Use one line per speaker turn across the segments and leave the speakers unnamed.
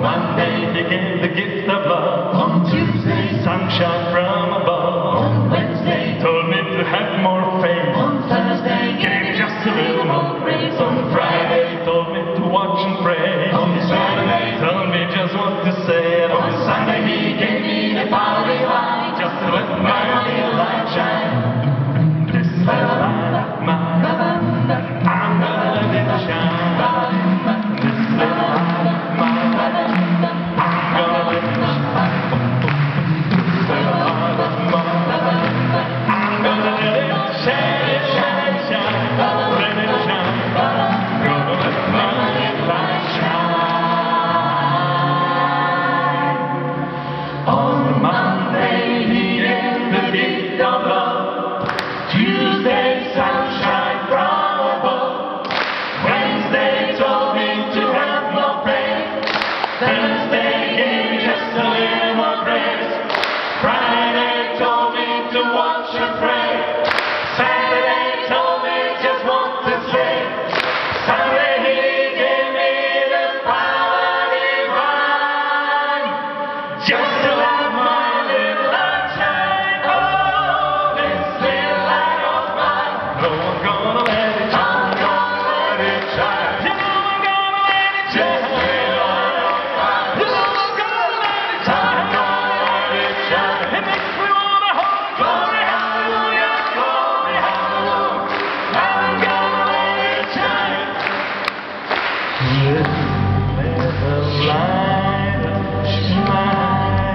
Monday he gave the gift of love.
On Tuesday,
Sunshine from above.
on Wednesday,
Told me to have more faith.
on Thursday,
Gave me just a little more
grace.
On Friday told me to watch and pray.
On Saturday,
told me just what to say. And
on Sunday he gave me the power divine,
just to let my
little light shine.
This little light of mine, I'm gonna let it shine. This little light of mine, I'm gonna let it shine. This little light of mine, I'm gonna let it shine, shine, shine. Let it shine. Gonna let my little light shine. On Monday he gave the gift of love. Tuesday, sunshine from above. Wednesday told me to have more faith. Thursday gave me just a little more grace. Friday told me to watch and pray. Saturday told me just what to say. Sunday he gave me the power divine, just to let my little light shine. Oh, this little light of mine. No, I'm gonna let it shine. I'm gonna let it shine. You know I'm gonna let it shine. This little light of mine. You know I'm gonna let it shine. I'm gonna let it shine. It makes me wanna hold glory, hallelujah, glory, hallelujah. I'm gonna let it shine. This little light of mine.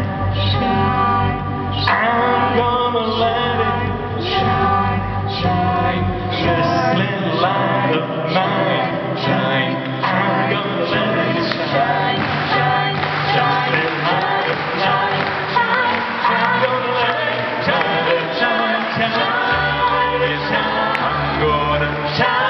I'm gonna let it shine, shine. This little light of mine, shine. I'm gonna let it shine, shine, shine. This light of mine, shine. I'm gonna let it shine, shine, shine. Let it shine. I'm gonna shine.